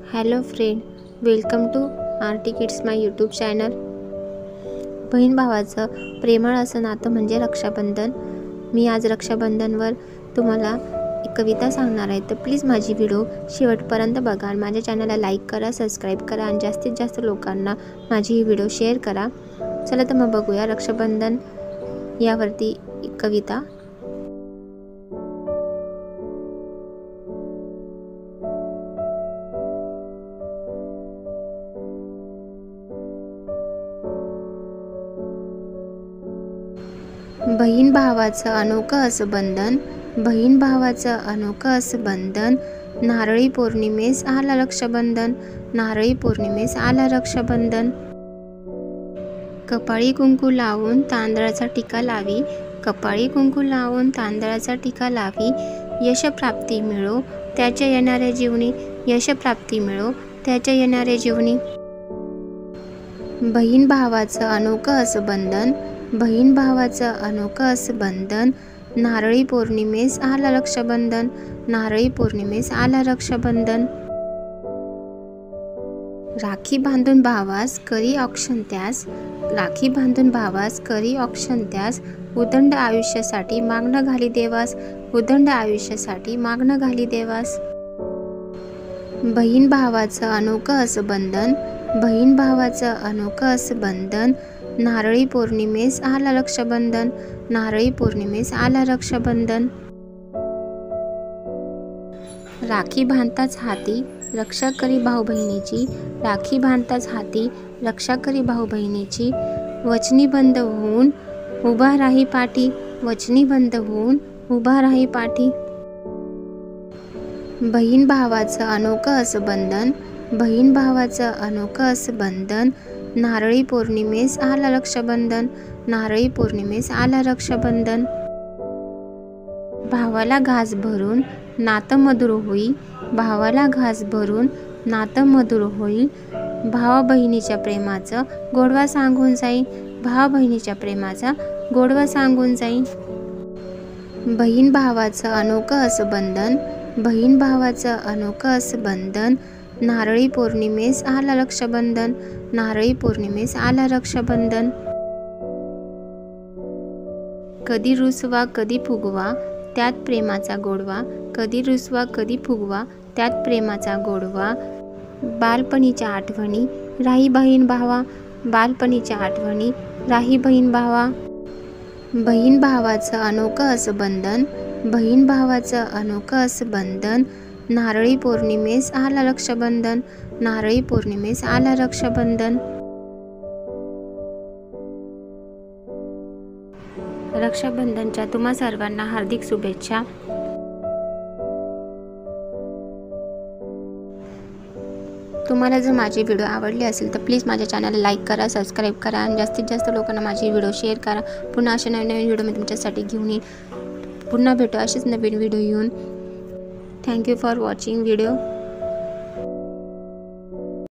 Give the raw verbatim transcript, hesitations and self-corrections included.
Hello friend, welcome to Aarti kids my YouTube channel. बहीण भावाचं प्रेमळ असं नातं म्हणजे रक्षाबंधन। मी आज रक्षाबंधनवर तुम्हाला एक कविता सांगणार आहे, तर प्लीज माझी व्हिडिओ शेवटपर्यंत बघा आणि माझ्या चॅनलला लाईक करा, सबस्क्राईब करा आणि जास्तीत जास्त लोकांना माझी ही व्हिडिओ शेअर करा। चला तर मग बघूया रक्षाबंधन यावरती एक कविता। बहीण भावाचं अनोखं असं बंधन, बहीण भावाचं अनोखं असं बंधन, नारळी पौर्णिमेस आला रक्षाबंधन, नारळी पौर्णिमेस आला रक्षाबंधन। कपाळी कुंकू लावून तांदळाचा टिका लावी, कपाळी कुंकू लावून तांदळाचा टिका लावी, यशप्राप्ती मिळो त्याच्या येणाऱ्या जीवनी, यशप्राप्ती मिळो त्याच्या येणाऱ्या जीवनी। बहीण भावाचं अनोखं असं बंधन, बहीण भावाचं अनोखं असं बंधन, नारळी पौर्णिमेस आला रक्षाबंधन, नारळी पौर्णिमेस आला रक्षाबंधन। राखी बांधून भावास करी औक्षण त्यास, राखी बांधून भावास करी औक्षण त्यास, उदंड आयुष्यासाठी मागणं घाली देवास, उदंड आयुष्यासाठी मागणं घाली देवास। बहीण भावाचं अनोखं असं बंधन, बहीण भावाचं अनोखं असं बंधन, नारळी पौर्णिमेस आला रक्षाबंधन, नारळी पौर्णिमेस आला रक्षाबंधन। राखी बांधताच हाती रक्षा करी भाऊ बहिणीची, राखी बांधताच हाती रक्षा करी भाऊ बहिणीची, वचनी बंद होऊन उभा राही पाठी, वचनी बंद होऊन उभा राही पाठी। बहीण भावाचं अनोखं असं बंधन, बहीण भावाचं अनोखं असं बंधन, नारळी पौर्णिमेस आला रक्षाबंधन, नारळी पौर्णिमेस आला रक्षाबंधन। भावाला घास भरून नातं मधुर होई, भावाला घास भरून नातं मधुर होईल, भावा बहिणीच्या प्रेमाचं गोडवा सांगून जाईल, भावा बहिणीच्या प्रेमाचा गोडवा सांगून जाईल। बहीण भावाचं अनोखं असं बंधन, बहीण भावाचं अनोखं असं बंधन, नारळी पौर्णिमेस आला रक्षाबंधन, नारळी पौर्णिमेस आला रक्षाबंधन। कधी रुसवा कधी फुगवा त्यात प्रेमाचा गोडवा, कधी रुसवा कधी फुगवा त्यात प्रेमाचा गोडवा, बालपणीच्या आठवणी राही बहीण भावा, बालपणीच्या आठवणी राही बहीण भावा। बहीण भावाचं अनोखं असं बंधन, बहीण भावाचं अनोखं असं बंधन, नारळी पौर्णिमेस आला रक्षाबंधन, नारळी पौर्णिमेस आला रक्षाबंधन। रक्षाबंधनच्या तुम्हा सर्वांना हार्दिक शुभेच्छा। तुम्हाला जर माझी व्हिडिओ आवडली असेल तर प्लीज माझ्या चॅनलला लाईक करा, सबस्क्राईब करा आणि जास्तीत जास्त लोकांना माझी व्हिडिओ शेअर करा। पुन्हा अशा नवीन नवीन व्हिडिओ मी तुमच्यासाठी घेऊन येईन। पुन्हा भेटू असेच नवीन व्हिडिओ येऊन। Thank you for watching video.